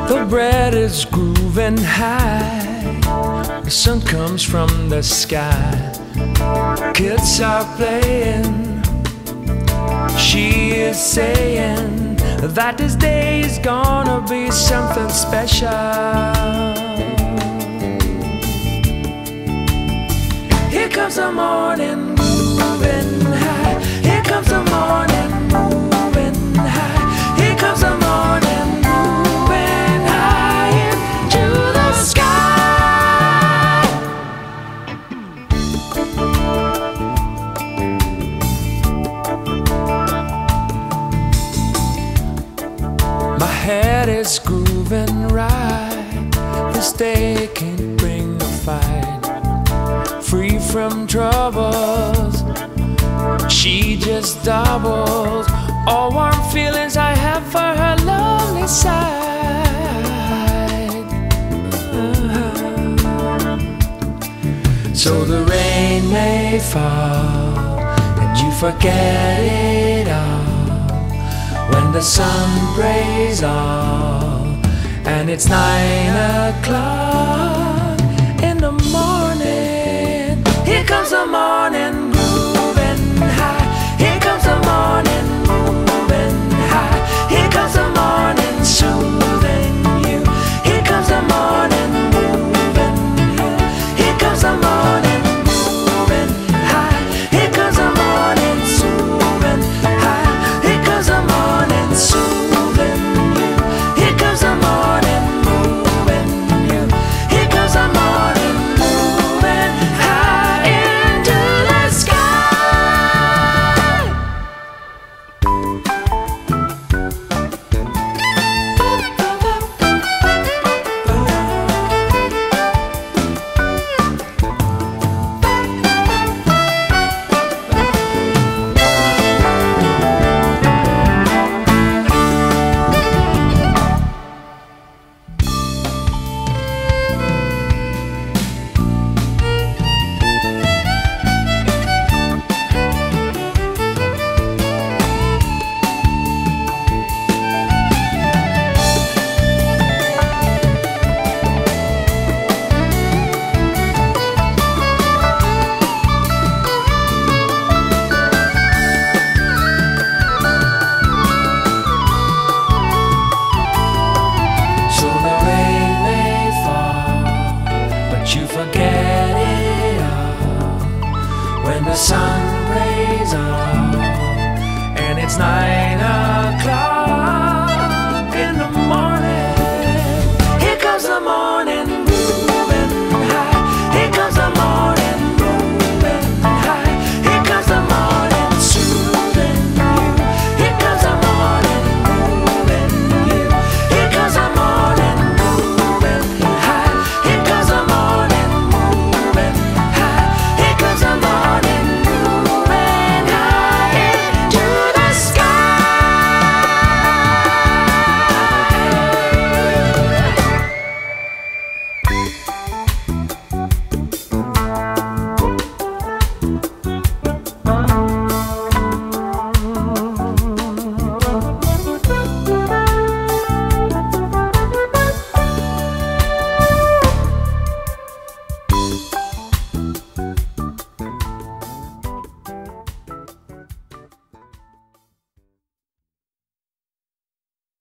The bread is grooving high, the sun comes from the sky, kids are playing. She is saying that this day is gonna be something special. Here comes the morning moving high. Here comes the morning moving high. Here comes the morning moving high into the sky. My head is grooving right. This day can't bring a fight. Free from troubles, she just doubles all warm feelings I have for her lonely side. So the rain may fall and you forget it all when the sun prays all and it's 9 o'clock in the morning. Here comes the morning grooving high. Here comes the morning moving high. Here